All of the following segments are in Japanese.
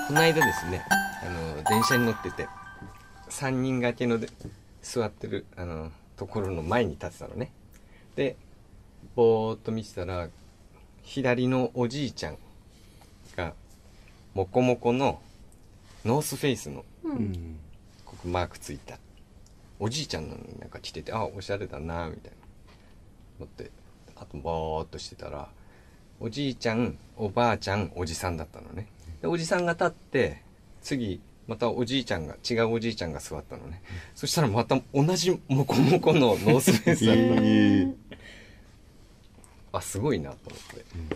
この間ですね、電車に乗ってて3人掛けので座ってるところの前に立ってたのね。でぼーっと見てたら左のおじいちゃんがモコモコのノースフェイスの、ここマークついたおじいちゃんのなんか着てて、あ、おしゃれだなみたいな思って、あとぼーっとしてたらおじいちゃんおばあちゃんおじさんだったのね。でおじさんが立って次またおじいちゃんが違うおじいちゃんが座ったのね。そしたらまた同じモコモコのノースフェイスだったあ、すごいなと思って、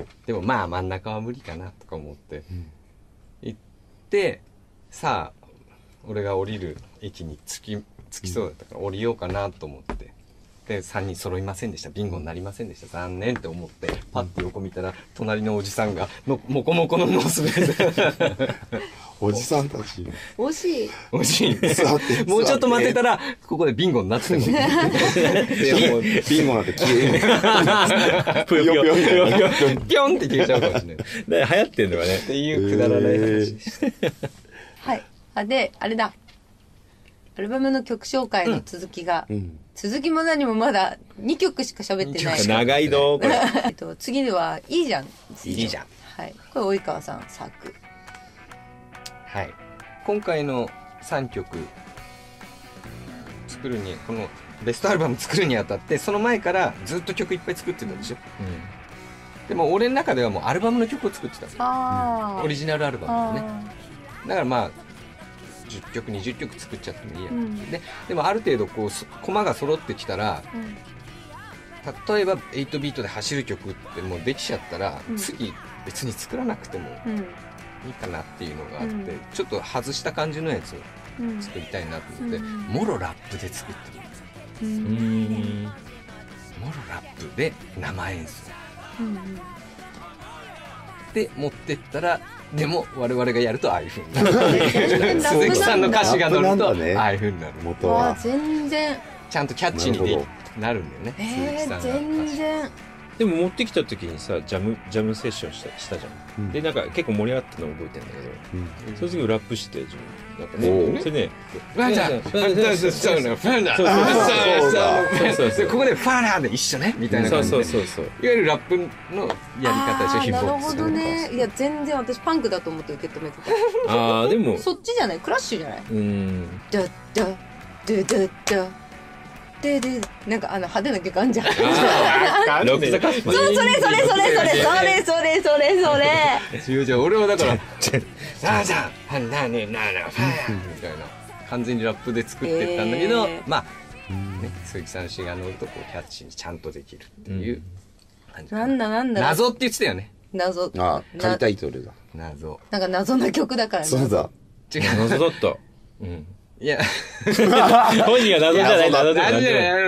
でもまあ真ん中は無理かなとか思って、行ってさあ俺が降りる駅に着きそうだったから降りようかなと思って、で3人揃いませんでした、ビンゴになりませんでした、残念って思ってパッて横見たら隣のおじさんがモコモコのノースフェイスおじさんたち惜しい惜しいもうちょっと待ってたらここでビンゴになってたビンゴなんて消えぷよぷよぷよぷよピョンって消えちゃうかもしれない流行ってんのかねっていうくだらない話でしたはい。であれだ、アルバムの曲紹介の続きが、続きも何もまだ2曲しか喋ってない。 長いのこれ次ではいいじゃん。 いいじゃん。 はい。これ及川さん作。 はい。今回の3曲作るに、このベストアルバム作るにあたってその前からずっと曲いっぱい作ってたでしょ。でも俺の中ではもうアルバムの曲を作ってた。オリジナルアルバムですね。だからまあ10曲20曲作っちゃってもいいや、でもある程度こうコマが揃ってきたら、例えば8ビートで走る曲ってもうできちゃったら、次別に作らなくてもいいかなっていうのがあって、ちょっと外した感じのやつを作りたいなと思って、もろラップで作ってるんです。もろラップで生演奏、で持ってったら、でも我々がやるとああいう風になる鈴木さんの歌詞が乗るとああいう風になる。 元は全然ちゃんとキャッチーになるんだよね、鈴木さんが。 全然。 でも持ってきた時にさジャムセッションしたじゃん、でなんか結構盛り上がったのを覚えてるんだけど、その時ラップして自分なんかね、それねファンダファンダここでファーナーで一緒ねみたいな感じで、いわゆるラップのやり方でしょ、ヒップホップ。 なるほどね。いや全然私パンクだと思って受け止めてた。 ああでもそっちじゃない、クラッシュじゃない。ダッダッダッダッダッでなんか派手な曲あんじゃん。 ロックザカスパそれじゃあ俺はだからさあじゃあなねななファーみたいな完全にラップで作ってったんだけど、まあね、鈴木さんの詩が乗るとこうキャッチにちゃんとできるっていう感じ。 なんだ謎って言ってたよね。 謎。 仮タイトルが謎。 なんか謎な曲だからね。 そうだ。 違う、 謎だった。 いや本人は謎じゃない、謎じゃない。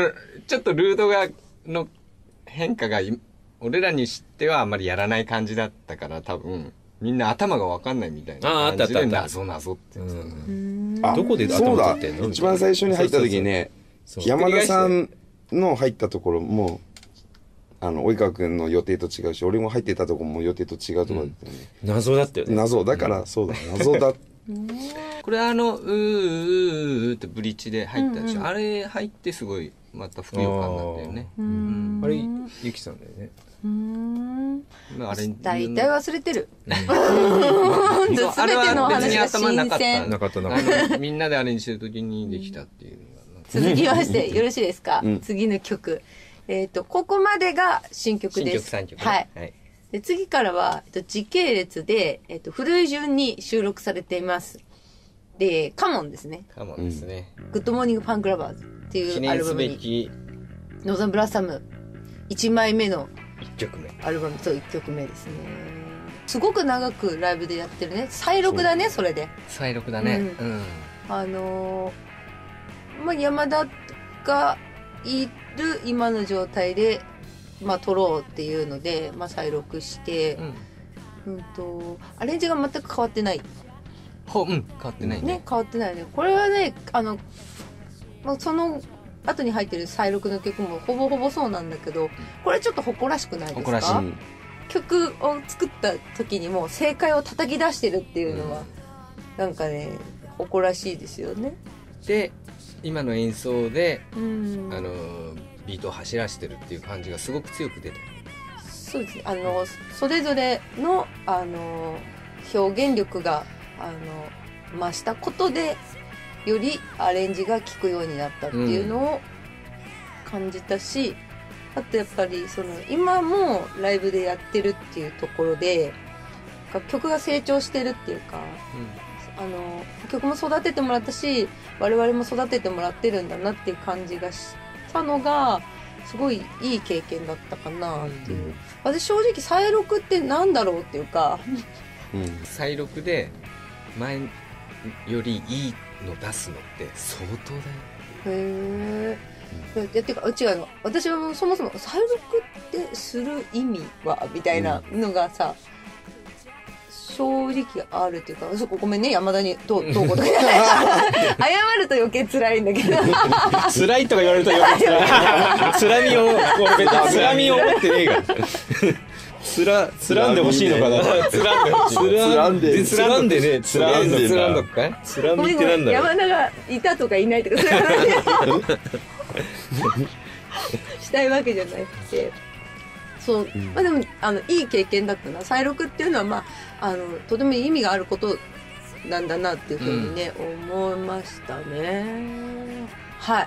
ちょっとルードの変化が俺らにしてはあんまりやらない感じだったから、多分みんな頭が分かんないみたいな感じで謎って言ってた。 どこで頭取ってんの？ 一番最初に入った時ね、山田さんの入ったところも及川君の予定と違うし、俺も入ってたところも予定と違うところだったよね。 謎だったよね。 謎だからそうだ、謎だ。 これうってブリッジで入ったでしょ。あれ入ってすごいまた不協感なんだよね。 あれゆきさんだよね。 大体忘れてる。 あれは別に頭なかった。 なかったみんなでアレンジしてる時にできたっていうのが。 続きましてよろしいですか。次の曲、ここまでが新曲です。 新曲3曲。 はい。で次からは時系列で古い順に収録されています。でカモンですね。 カモンですね。 グッドモーニングパンクラバーズっていうアルバムにノーザンブラッサム1枚目の 1曲目アルバムと1曲目ですね。すごく長くライブでやってるね。再録だね。それで再録だね。 山田がいる今の状態で撮ろうっていうので再録して、アレンジが全く変わってない。 変わってないね。 変わってないね。これはねその後に入ってる再録の曲もほぼほぼそうなんだけど、これちょっと誇らしくないですか？曲を作った時にも正解を叩き出してるっていうのは、 なんかね誇らしいですよね。 で今の演奏で、 うんビートを走らせてるっていう感じがすごく強く出てる。 そうですね、それぞれの表現力が増したことでよりアレンジが効くようになったっていうのを感じたし、あとやっぱり今もライブでやってるっていうところで曲が成長してるっていうか、曲も育ててもらったし我々も育ててもらってるんだなっていう感じがしたのがすごいいい経験だったかなっていう、私正直再録ってなんだろうっていうか、 再録で前よりいいの出すのって相当だよ。 へえ。てか違うの、私はもうそもそも再録ってする意味はみたいなのがさ、正直あるっていうか、そこごめんね山田にどうこうとか謝ると余計辛いんだけど辛いとか言われると余計辛い辛みを辛みを持ってねえからつらんでほしいのかな。つらんでねつらんどっかつらみってなんだろう。 山田がいたとかいないとかそういう話したいわけじゃなくて、そう、まあでもいい経験だったな。再録っていうのはまあとても意味があることなんだなっていうふうにね、思いましたね。はい。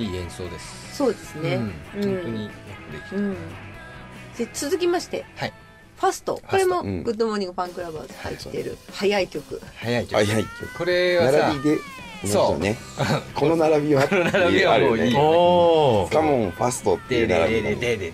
いい演奏です。 そうですね。 本当によくできた。 で続きまして、 はい、 ファスト。これもグッドモーニングファンクラバーズ入ってる早い曲。 早い曲。これはさ並びでそうね。この並びはこの並びはもういい。 カモンファストっていう並びで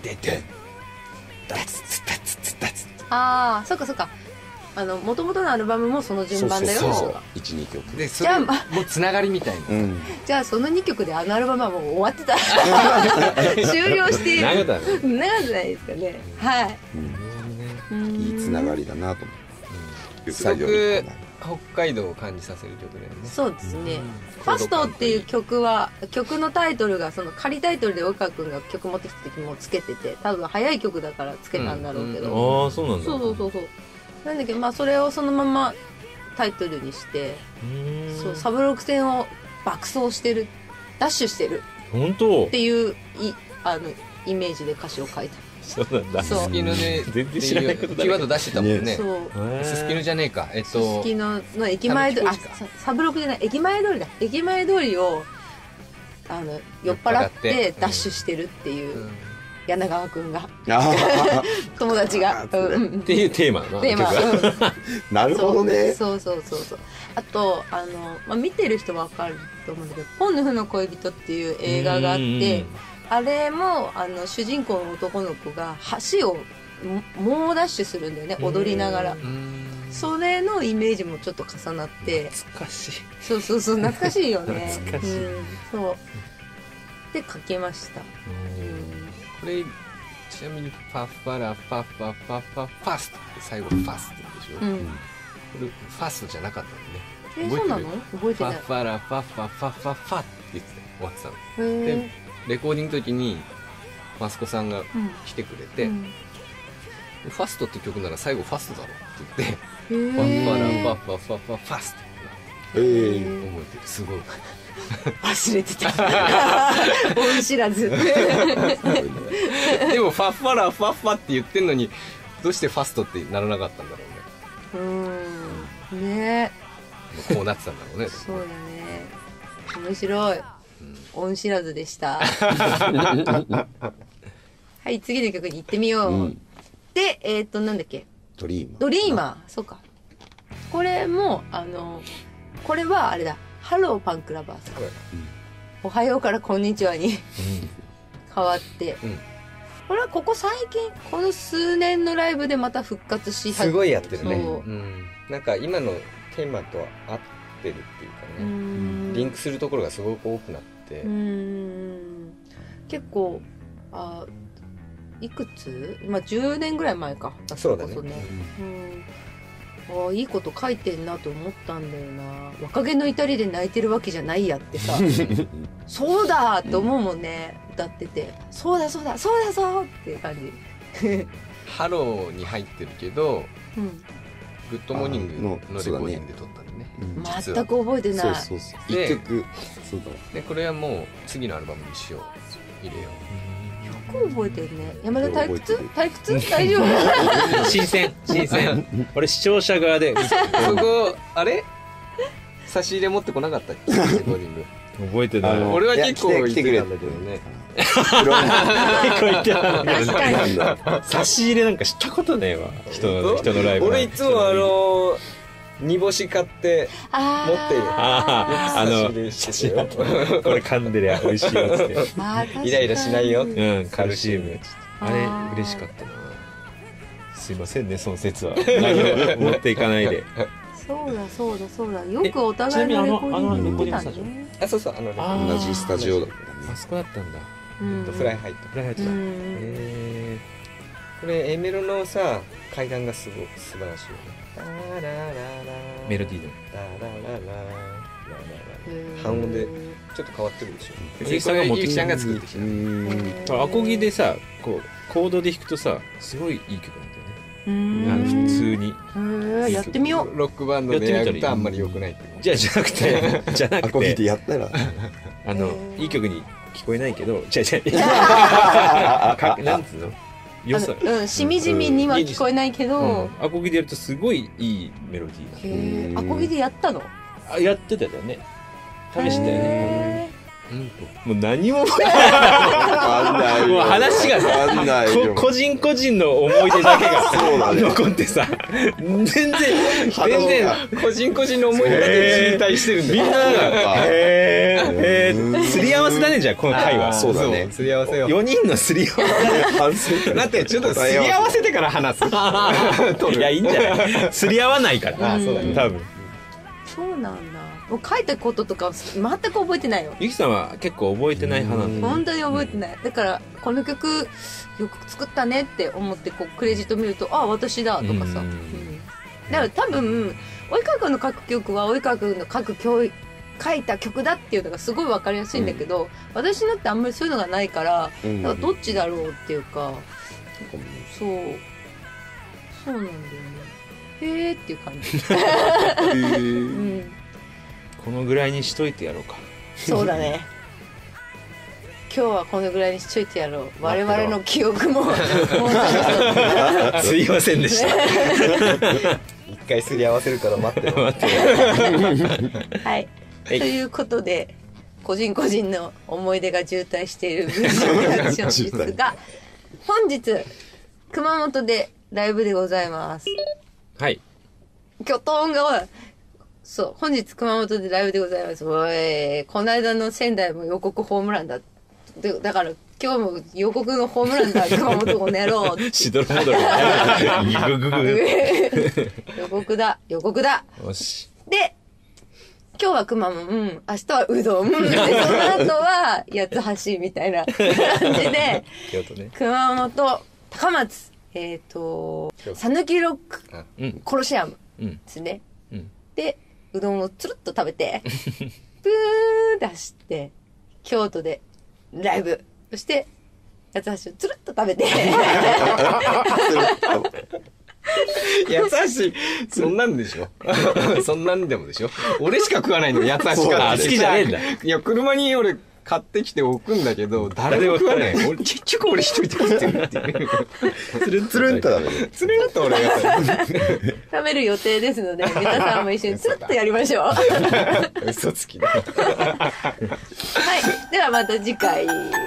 ああ、そっかそっか。元々のアルバムもその順番だよ。 そう 1,2 曲でそれもうつながりみたいな。 じゃあその2曲でアルバムはもう終わってた。終了している。 長くないですかね。はい。 いいつながりだなと思って。 すごく北海道を感じさせる曲だよね。 そうですね。ファストっていう曲は曲のタイトルがその仮タイトルで及川君が曲持ってきた時もつけてて、多分早い曲だからつけたんだろうけど。 ああそうなんだ。 そうなんだけど、まあそれをそのままタイトルにして、そうサブロク線を爆走してる、ダッシュしてる本当っていうイメージで歌詞を書いた。 そうなんだ。 そうすすきので全然知らないことだキーワード出してたもんね。 そうすすきのじゃねえか。 すすきのの駅前通り、サブロクじゃない、駅前通りだ。駅前通りを酔っ払ってダッシュしてるっていう柳川くんが友達がっていうテーマな。 テーマ。 なるほどね。 そう。あとまあ見てる人はわかると思うんだけど、ポンヌフの恋人っていう映画があって、あれも主人公の男の子が橋を猛ダッシュするんだよね、踊りながら。それのイメージもちょっと重なって、 懐かしい。 そう懐かしいよね。 懐かしい。 そうで書きました。 これちなみにファッファラファッファファッファファストって最後ファストでしょ。これファストじゃなかったのね。 そうなの？覚えてない。 ファッファラファッファファッファファって言って終わってたの。でレコーディングの時にマスコさんが来てくれて、ファストって曲なら最後ファストだろって言って、ファッファラファッファファファファストって覚えてる。すごい忘れてた。恩知らず。 でもファッファラファッファって言ってんのにどうしてファストってならなかったんだろうね。 ね。 こうなってたんだろうね。 そうだね。面白い。恩知らずでした。はい、次の曲に行ってみよう。で、なんだっけ。 ドリーマー。そうか。これもこれはあれだ。ハローパンクラバーさん。おはようからこんにちはに変わって、これはここ最近この数年のライブでまた復活しすごいやってるね。なんか今のテーマと合ってるっていうかね、リンクするところがすごく多くなって、 結構いくつ？まあ10年ぐらい前か。 そうだね。 いいこと書いてんなと思ったんだよな。若気の至りで泣いてるわけじゃないやってさ。そうだって思うもんね、歌ってて。そうだっていう感じ。 ハローに入ってるけど、 グッドモーニングのレコーディングで撮ったんでね。実は全く覚えてない。 そうで一曲そうだでこれはもう次のアルバムにしよう、入れよよく覚えてるね。山田退屈よく覚大丈夫？ 新鮮俺視聴者側でう。そこあれ差し入れ持ってこなかったっけレコーディング。 覚えてない。 俺は結構来てくれ言ってたんだけどね。 結構言ってたんだけど確かに。 差し入れなんかしたことねえわ。人のライブ。 俺いつも煮干し買って持ってる。差し入れしてるよ。 これ噛んでりゃ美味しいよって。 イライラしないよ。 カルシウム。あれ嬉しかったな。すいませんね、その説は。何も持っていかないで。 そうだ。よくお互いのレコーディング見てたね。 あ、そうそう、 同じスタジオだったね。 あそこだったんだ。 フライハイト。 フライハイトだ。 これ A メロのさ階段が素晴らしいよね。 メロディーの。 半音でちょっと変わってるでしょ。 ゆきさんが持ってきた。 ゆきさんが作ってきた。 アコギでさ、こうコードで弾くとさ、すごいいい曲なんだよね。普通に。 やってみよう。 ロックバンドでやるとあんまり良くないって。 じゃなくアコギでて、 やったらいい曲に聞こえないけど、なんつうの良さ。 しみじみには聞こえないけど。 アコギでやるとすごいいいメロディーアコギでやったの？ やってたよね。試したよね。もう何ももう話が個人個人の思い出だけが残ってさ、全然個人個人の思い出だけ渋滞してるんだよ。 みんながすり合わせだね。じゃあこの回はそうだね。 すり合わせよ。 4人のすり合わせだってちょっとすり合わせてから話す。 いやいいんじゃない。すり合わないから。そうだね。多分そうなんだ。もう書いたこととか全く覚えてないよ。 ゆきさんは結構覚えてない派なんだ。 本当に覚えてない。だからこの曲よく作ったねって思ってこうクレジット見ると、あ、私だとかさ。だから多分及川君の書く曲は及川君の書いた曲だっていうのがすごい分かりやすいんだけど、私のってあんまりそういうのがないから、だからどっちだろうっていうか、そうなんだよね。へーっていう感じ。 このぐらいにしといてやろうか。 そうだね。今日はこのぐらいにしといてやろう。我々の記憶もすいませんでした。 一回すり合わせるから待ってろ。 はい。ということで、個人個人の思い出が渋滞している文章リアクションですが、本日熊本でライブでございます。 はい。 キョトンがそう本日熊本でライブでございます。おい、この間の仙台も予告ホームランだ。だから今日も予告のホームランだ。熊本この野郎。 しどろもどろ。 予告だ。 よし。 で、今日は熊本、明日はうどん。で、その後は八つ橋みたいな感じで、 京都ね。 熊本、高松、讃岐ロック、コロシアムですね。で、うどんをつるっと食べて、ブーンって走って、京都でライブ。そして、八つ橋をつるっと食べて。 八つ橋、そんなんでしょ。そんなんでもでしょ。俺しか食わないの、八つ橋から。 好きじゃねえんだ。 いや、車に俺買ってきて置くんだけど、誰も食わない。結局俺一人で食ってるっていう。 つるんとだね。 つるんと俺が食べる予定ですので、皆さんも一緒につるっとやりましょう。 嘘つきだ。 はい。ではまた次回。